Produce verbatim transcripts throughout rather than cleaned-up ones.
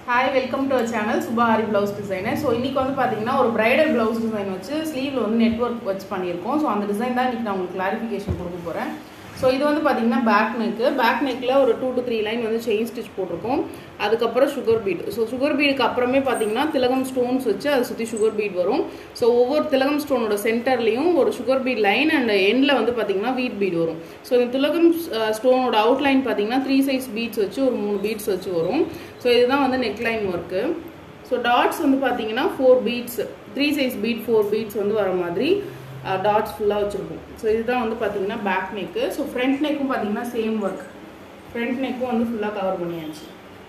Hi, welcome to our channel Subha Aari blouse designer. So இன்னைக்கு வந்து பாத்தீங்கன்னா ஒரு bridal blouse design வச்சு ஸ்லீவ்ல வந்து நெட்வொர்க் வச்சு பண்ணியிருக்கோம். So அந்த டிசைன் தான் இன்னைக்கு நான் உங்களுக்கு கிளாரிஃபிகேஷன் கொடுக்க போறேன். So இது வந்து பாத்தீங்கன்னா பேக் நெக். பேக் நெக்ல ஒரு two to three லைன் வந்து செயின் ஸ்டிச் போட்டுருக்கோம். அதுக்கு அப்புறம் sugar bead. So sugar beadக்கு அப்புறமே பாத்தீங்கன்னா திலகம் ஸ்டோன்ஸ் வச்சு அது சுத்தி sugar bead வரும். So ஒவ்வொரு திலகம் ஸ்டோனோட சென்டர்லயும் ஒரு sugar bead லைன் and எண்ட்ல வந்து பாத்தீங்கன்னா wheat bead வரும். So இந்த திலகம் ஸ்டோனோட அவுட்லைன் பாத்தீங்கன்னா three size beads வச்சு ஒரு மூணு beads வச்சு வரும். So இதுதான் வந்து neckline work. So dots வந்து பாத்தீங்கன்னா four beads, three size bead, four beads வந்து வர மாதிரி dots ஃபுல்லா வச்சிருக்கோம். So இதுதான் வந்து பாத்தீங்கன்னா back neck. So front neckக்கும் பாத்தீங்கன்னா same work. Front neckக்கும் வந்து ஃபுல்லா கவர் பண்ணியாச்சு.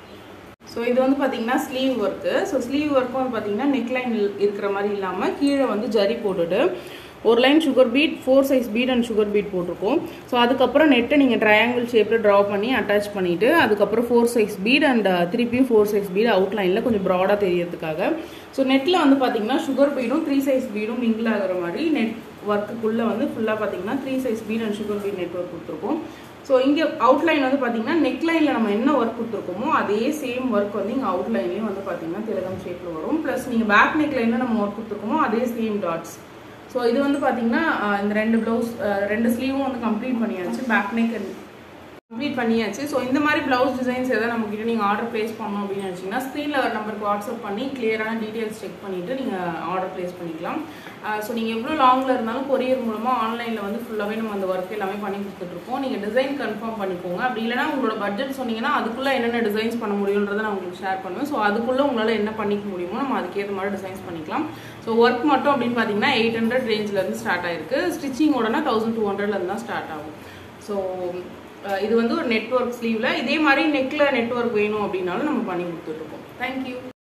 So இது வந்து பாத்தீங்கன்னா sleeve work. So sleeve work வந்து பாத்தீங்கன்னா neckline இருக்கிற மாதிரி இல்லாம கீழ வந்து ஜரி போட்டுட்டு ஒரு line sugar bead, four size bead and sugar bead போட்டுருக்கோம். ஸோ அதுக்கப்புறம் நெட்டை நீங்கள் ட்ரையாங்கிள் ஷேப்பில் ட்ரா பண்ணி அட்டாச் பண்ணிவிட்டு அதுக்கப்புறம் ஃபோர் சைஸ் பீட் அண்ட் திருப்பியும் ஃபோர் சைஸ் பீட் அவுட்லைனில் கொஞ்சம் ப்ராடாக தெரியறதுக்காக. ஸோ நெட்டில் வந்து பார்த்தீங்கன்னா சுகர் பீடும் த்ரீ சைஸ் பீடும் மிங்கிள் ஆகிற மாதிரி நெட் ஒர்க்குள்ளே வந்து ஃபுல்லாக பார்த்தீங்கன்னா three size bead and sugar bead network கொடுத்துருக்கோம். ஸோ இங்கே அவுட்லைன் வந்து பார்த்தீங்கன்னா நெக்லைனில் நம்ம என்ன ஒர்க் கொடுத்துருக்கோமோ அதே சேம் ஒர்க் வந்து இங்கே அவுட்லைன்லேயும் வந்து பார்த்தீங்கன்னா திலகம் ஷேப்பில் வரும். ப்ளஸ் நீங்கள் பேக் நெக்கில் என்ன நம்ம ஒர்க் கொடுத்துருக்கோமோ அதே சேம் டாட்ஸ். ஸோ இது வந்து பார்த்தீங்கன்னா இந்த ரெண்டு ப்ளவுஸ் ரெண்டு ஸ்லீவும் வந்து கம்ப்ளீட் பண்ணியாச்சு, பேக் நெக் கம்ப்ளீட் பண்ணியாச்சு. ஸோ இந்த மாதிரி ப்ளவுஸ் டிசைன்ஸ் எதாவது நம்மக்கிட்ட நீங்கள் ஆர்டர் ப்ளேஸ் பண்ணணும் அப்படின்னு நினச்சிங்கன்னா ஸ்க்ரீனில் ஒரு நம்பருக்கு வாட்ஸ்அப் பண்ணி கிளியரான டீட்டெயில்ஸ் செக் பண்ணிவிட்டு நீங்கள் ஆர்டர் ப்ளேஸ் பண்ணிக்கலாம். ஸோ நீங்கள் எவ்வளோ லாங்கில் இருந்தாலும் கொரியர் மூலமாக ஆன்லைனில் வந்து ஃபுல்லாகவே நம்ம அந்த ஒர்க் எல்லாமே பண்ணி கொடுத்துட்ருக்கோம். நீங்கள் டிசைன் கன்ஃபார்ம் பண்ணிக்கோங்க. அப்படி இல்லைனா உங்களோட பட்ஜெட் சொன்னீங்கன்னா அதுக்குள்ளே என்னென்ன டிசைன்ஸ் பண்ண முடியுன்றதை நான் உங்களுக்கு ஷேர் பண்ணுவேன். ஸோ அதுக்குள்ளே உங்களால் என்ன பண்ணிக்க முடியுமோ நம்ம அதுக்கேற்ற மாதிரி டிசைன்ஸ் பண்ணிக்கலாம். ஸோ ஒர்க் மட்டும் அப்படின்னு பார்த்தீங்கன்னா எயிட் ஹண்ட்ரட் ரேஞ்சிலேருந்து ஸ்டார்ட் ஆயிருக்கு. ஸ்டிச்சிங்கோடனா தௌசண்ட் டூ ஹண்ட்ரட்லேருந்து தான் ஸ்டார்ட் ஆகும். ஸோ இது வந்து ஒரு நெட்வொர்க் ஸ்லீவில் இதே மாதிரி நெக்கில் நெட்வொர்க் வேணும் அப்படின்னாலும் நம்ம பண்ணி கொடுத்துட்ருக்கோம். தேங்க்யூ.